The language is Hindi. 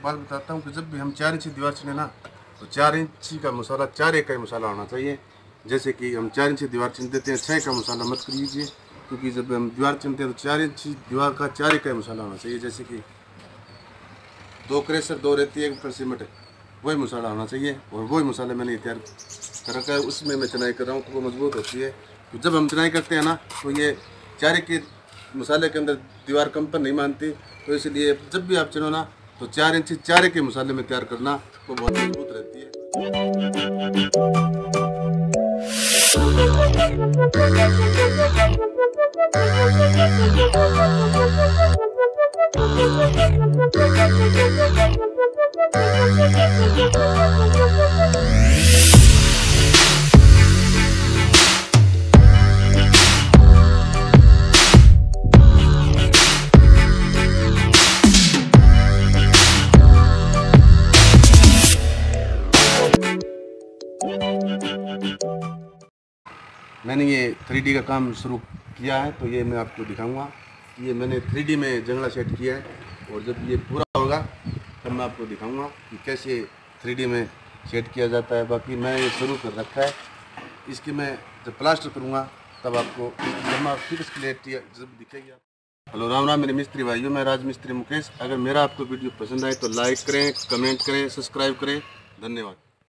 एक बात बताता हूँ कि जब भी हम 4 इंची दीवार चुने ना, तो 4 इंची का मसाला 4 एक का ही मसाला होना चाहिए। जैसे कि हम 4 इंची दीवार चुन देते हैं, 6 का मसाला मत करिए, क्योंकि जब हम दीवार चुनते हैं तो 4 इंची दीवार का 4 एक का ही मसाला होना चाहिए। जैसे कि 2 क्रेशर 2 रेती 1 ऊपर सीमेंट, वही मसाला होना चाहिए। और वही मसाला मैंने तैयार कर रखा है, उसमें मैं चुनाई कर रहा हूँ, तो वो मजबूत होती है। तो जब हम चुनाई करते हैं ना, तो ये 4 के मसाले के अंदर दीवार कंपन नहीं मानती। तो इसलिए जब भी आप चुनो ना, तो 4 इंची 4 के मसाले में तैयार करना, वो बहुत मजबूत रहती है। मैंने ये 3D का काम शुरू किया है, तो ये मैं आपको दिखाऊंगा। ये मैंने 3D में जंगला सेट किया है, और जब ये पूरा होगा तब मैं आपको दिखाऊंगा कि कैसे 3D में सेट किया जाता है। बाकी मैं ये शुरू कर रखा है, इसकी मैं जब प्लास्टर करूँगा तब आपको जमा फिक्स क्लियरिटी जब दिखेगी। हेलो, राम राम मेरे मिस्त्री भाइयों, मैं राज मिस्त्री मुकेश। अगर मेरा आपको वीडियो पसंद आए तो लाइक करें, कमेंट करें, सब्सक्राइब करें। धन्यवाद।